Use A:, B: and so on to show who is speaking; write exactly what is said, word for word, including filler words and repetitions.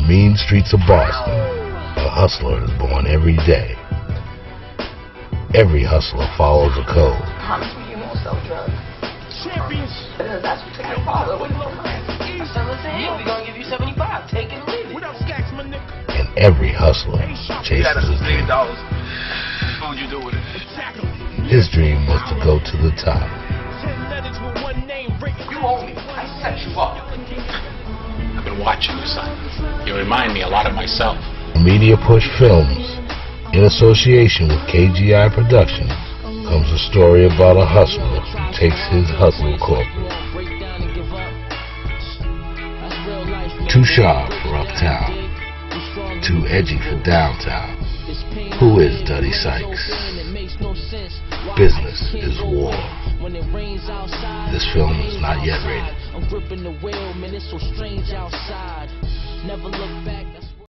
A: the mean streets of Boston, a hustler is born every day. Every hustler follows a code.
B: Promise me you won't sell drugs. Because that's what took your father away from mine. I sell it to him. We're going to give you seventy-five. Take it or leave it.
A: And every hustler chases his dream.
C: What would you do with it?
A: His dream was to go to the top.
B: You owe me. I set you up.
C: I've been watching you, son. You remind me a lot of myself.
A: Media Push Films, in association with K G I Productions, comes a story about a hustler who takes his hustle corporate. Too sharp for uptown, too edgy for downtown. Who is Duddy Sykes? Business is war. This film is not yet rated.
D: I'm gripping the wheel, man, it's so strange outside. Never look back.